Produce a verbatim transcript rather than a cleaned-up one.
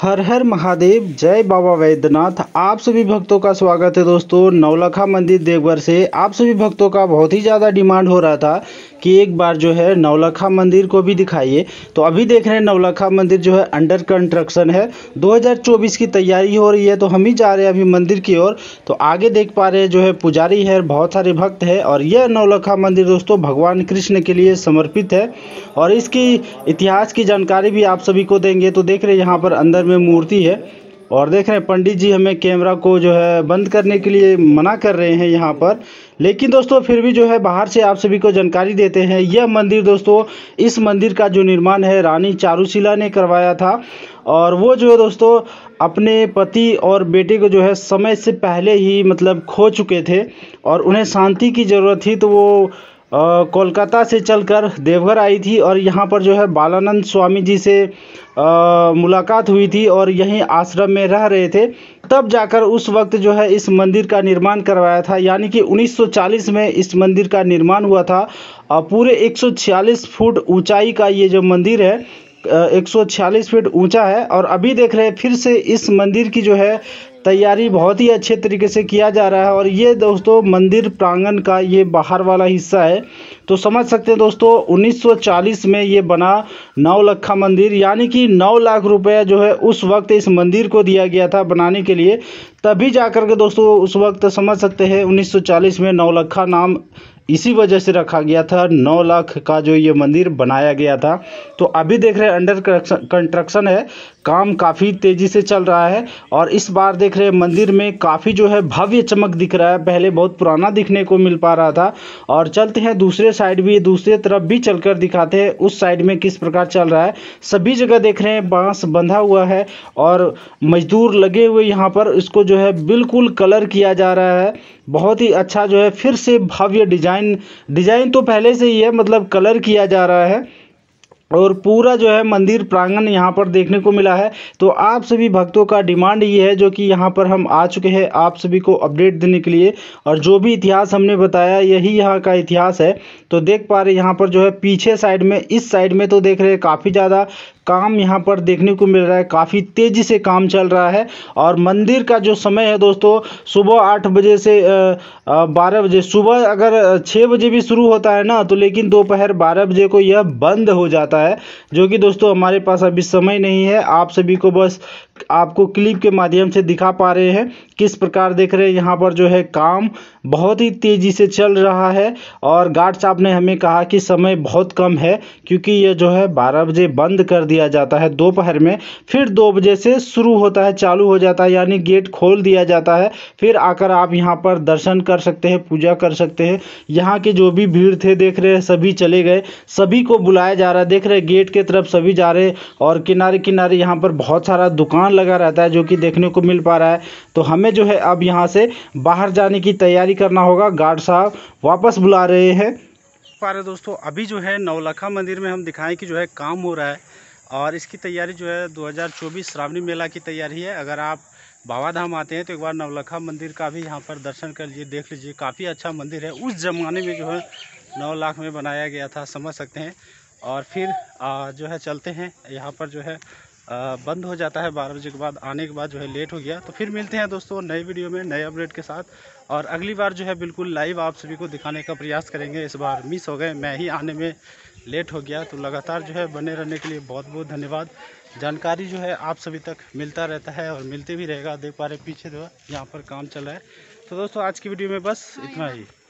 हर हर महादेव, जय बाबा वैद्यनाथ। आप सभी भक्तों का स्वागत है दोस्तों नवलखा मंदिर देवघर से। आप सभी भक्तों का बहुत ही ज़्यादा डिमांड हो रहा था कि एक बार जो है नवलखा मंदिर को भी दिखाइए। तो अभी देख रहे हैं नवलखा मंदिर जो है अंडर कंस्ट्रक्शन है। दो हज़ार चौबीस की तैयारी हो रही है, तो हम ही जा रहे हैं अभी मंदिर की ओर। तो आगे देख पा रहे हैं जो है पुजारी है, बहुत सारे भक्त है। और यह नवलखा मंदिर दोस्तों भगवान कृष्ण के लिए समर्पित है और इसकी इतिहास की जानकारी भी आप सभी को देंगे। तो देख रहे हैं यहाँ पर अंदर में मूर्ति है और देख रहे हैं पंडित जी हमें कैमरा को जो है बंद करने के लिए मना कर रहे हैं यहाँ पर। लेकिन दोस्तों फिर भी जो है बाहर से आप सभी को जानकारी देते हैं। यह मंदिर दोस्तों, इस मंदिर का जो निर्माण है रानी चारुशीला ने करवाया था। और वो जो है दोस्तों अपने पति और बेटे को जो है समय से पहले ही मतलब खो चुके थे और उन्हें शांति की ज़रूरत थी। तो वो अ, कोलकाता से चलकर देवघर आई थी और यहाँ पर जो है बालानंद स्वामी जी से आ, मुलाकात हुई थी और यहीं आश्रम में रह रहे थे। तब जाकर उस वक्त जो है इस मंदिर का निर्माण करवाया था, यानी कि उन्नीस सौ चालीस में इस मंदिर का निर्माण हुआ था। और पूरे एक सौ छियालीस फुट ऊंचाई का ये जो मंदिर है एक सौ छियालीस फीट ऊंचा है। और अभी देख रहे हैं फिर से इस मंदिर की जो है तैयारी बहुत ही अच्छे तरीके से किया जा रहा है। और ये दोस्तों मंदिर प्रांगण का ये बाहर वाला हिस्सा है। तो समझ सकते हैं दोस्तों उन्नीस सौ चालीस में ये बना नवलखा मंदिर, यानी कि नौ लाख रुपए जो है उस वक्त इस मंदिर को दिया गया था बनाने के लिए। तभी जाकर के दोस्तों उस वक्त समझ सकते हैं उन्नीस सौ चालीस में नवलखा नाम इसी वजह से रखा गया था। नौ लाख का जो ये मंदिर बनाया गया था। तो अभी देख रहे हैं अंडर कंस्ट्रक्शन है, काम काफ़ी तेज़ी से चल रहा है। और इस बार देख रहे हैं मंदिर में काफ़ी जो है भव्य चमक दिख रहा है, पहले बहुत पुराना दिखने को मिल पा रहा था। और चलते हैं दूसरे साइड भी, दूसरे तरफ भी चलकर दिखाते हैं उस साइड में किस प्रकार चल रहा है। सभी जगह देख रहे हैं बांस बंधा हुआ है और मजदूर लगे हुए यहाँ पर इसको जो है बिल्कुल कलर किया जा रहा है। बहुत ही अच्छा जो है फिर से भव्य डिजाइन डिजाइन तो पहले से ही है, मतलब कलर किया जा रहा है। और पूरा जो है मंदिर प्रांगण यहाँ पर देखने को मिला है। तो आप सभी भक्तों का डिमांड ये है जो कि यहाँ पर हम आ चुके हैं आप सभी को अपडेट देने के लिए। और जो भी इतिहास हमने बताया यही यहाँ का इतिहास है। तो देख पा रहे यहाँ पर जो है पीछे साइड में, इस साइड में तो देख रहे हैं काफ़ी ज़्यादा काम यहाँ पर देखने को मिल रहा है, काफ़ी तेज़ी से काम चल रहा है। और मंदिर का जो समय है दोस्तों सुबह आठ बजे से बारह बजे, सुबह अगर छः बजे भी शुरू होता है ना तो लेकिन दोपहर बारह बजे को यह बंद हो जाता है। जो कि दोस्तों हमारे पास अभी समय नहीं है, आप सभी को बस आपको क्लिप के माध्यम से दिखा पा रहे हैं किस प्रकार देख रहे हैं यहाँ पर जो है काम बहुत ही तेज़ी से चल रहा है। और गार्ड साहब ने हमें कहा कि समय बहुत कम है क्योंकि ये जो है बारह बजे बंद कर दिया जाता है दोपहर में, फिर दो बजे से शुरू होता है, चालू हो जाता है, यानी गेट खोल दिया जाता है। फिर आकर आप यहाँ पर दर्शन कर सकते हैं, पूजा कर सकते हैं। यहाँ के जो भी भीड़ थे देख रहे हैं सभी चले गए, सभी को बुलाया जा रहा है। देख रहे हैं गेट के तरफ सभी जा रहे हैं और किनारे किनारे यहाँ पर बहुत सारा दुकान लगा रहता है जो कि देखने को मिल पा रहा है। तो हमें जो है अब यहाँ से बाहर जाने की तैयारी करना होगा, गार्ड साहब वापस बुला रहे हैं। पा रहे दोस्तों अभी जो है नवलखा मंदिर में हम दिखाएं कि जो है काम हो रहा है और इसकी तैयारी जो है दो हज़ार चौबीस श्रावणी मेला की तैयारी है। अगर आप बाबा धाम आते हैं तो एक बार नवलखा मंदिर का भी यहाँ पर दर्शन कर लीजिए, देख लीजिए, काफ़ी अच्छा मंदिर है। उस ज़माने में जो है नौ लाख में बनाया गया था, समझ सकते हैं। और फिर आ, जो है चलते हैं यहाँ पर जो है आ, बंद हो जाता है बारह बजे के बाद, आने के बाद जो है लेट हो गया। तो फिर मिलते हैं दोस्तों नए वीडियो में नए अपडेट के साथ। और अगली बार जो है बिल्कुल लाइव आप सभी को दिखाने का प्रयास करेंगे। इस बार मिस हो गए, मैं ही आने में लेट हो गया। तो लगातार जो है बने रहने के लिए बहुत बहुत धन्यवाद। जानकारी जो है आप सभी तक मिलता रहता है और मिलते भी रहेगा। देख पा रहे पीछे जो है यहाँ पर काम चल रहा है। तो दोस्तों आज की वीडियो में बस इतना ही।